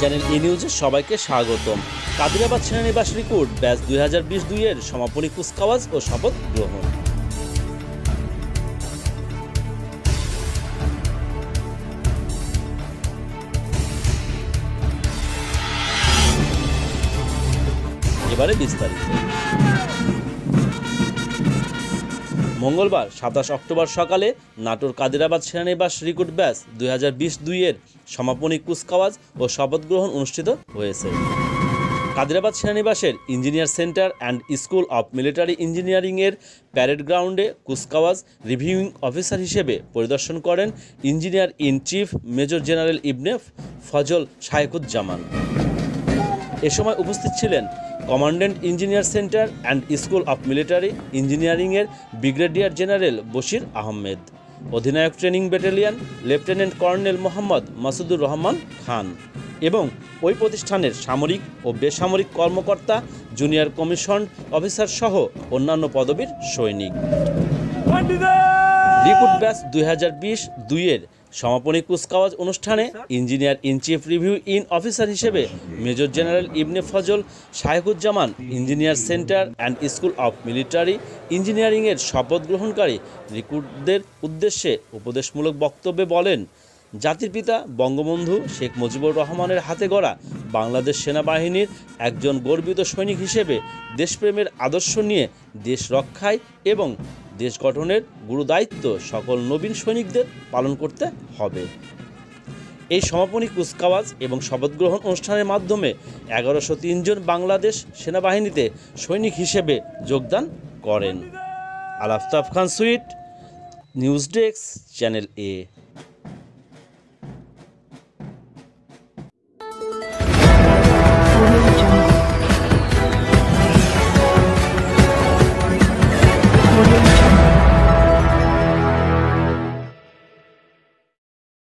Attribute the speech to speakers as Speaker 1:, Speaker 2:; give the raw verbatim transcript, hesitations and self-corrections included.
Speaker 1: Channel এ নিউজে সবাইকে স্বাগতম। কাদিরাবাদ সেনানিবাস রিক্রুট ব্যাচ দুই হাজার বিশ দুই এর সমাপনী কুচকাওয়াজ ও শপথ গ্রহণ। এবারে বিস্তারিত। মঙ্গলবার সাতাশ অক্টোবর সকালে নাটোর কাদিরাবাদ সেনানিবাস রিক্রুট ব্যাচ দুই হাজার বিশ দুই এর সমাপনী কুচকাওয়াজ ও শপথ গ্রহণ অনুষ্ঠিত হয়েছে। কাদিরাবাদ সেনানিবাসের engineer centre and school of military ইঞ্জিনিয়ারিংয়ের প্যারেড গ্রাউন্ডে কুচকাওয়াজ রিভিউইং অফিসার হিসেবে পরিদর্শন করেন engineer in chief major general Ibne Fazal Shayekuzzaman. এ সময় উপস্থিত ছিলেন commandant engineer centre and school of military ইঞ্জিনিয়ারিংয়ের ব্রিগেডিয়ার জেনারেল বশির আহমেদ, অধিনায়ক training battalion lieutenant colonel Mohammad Masudur Rahman Khan এবং ওই প্রতিষ্ঠানের সামরিক ও বেসামরিক কর্মকর্তা, জুনিয়র কমিশন অফিসার সহ অন্যান্য পদবীর সৈনিক। রিক্রুট ব্যাচ দুই হাজার বিশ দুই এর সমাপনী কুচকাওয়াজ অনুষ্ঠানে engineer in chief reviewing officer হিসেবে major general Ibne Fazal Shayekuzzaman engineer centre and school of military ইঞ্জিনিয়ারিংয়ের শপথ গ্রহণকারী রিক্রুটদের উদ্দেশ্যে উপদেশমূলক বক্তব্যে বলেন, জাতির পিতা বঙ্গবন্ধু শেখ মুজিবুর রহমানের হাতে গড়া বাংলাদেশ সেনাবাহিনীর একজন গর্বিত সৈনিক হিসেবে দেশপ্রেমের আদর্শ নিয়ে দেশ রক্ষায় এবং দেশ গঠনের গুরুদায়িত্ব সকল নবীন সৈনিকদের পালন করতে হবে। এই সমাপনী কুচকাওয়াজ এবং শপথ গ্রহণ অনুষ্ঠানের মাধ্যমে এগারোশো তিনজন বাংলাদেশ সেনাবাহিনীতে সৈনিক হিসেবে যোগদান করেন। Al Aftab Khan Sweet, news desk, channel এ।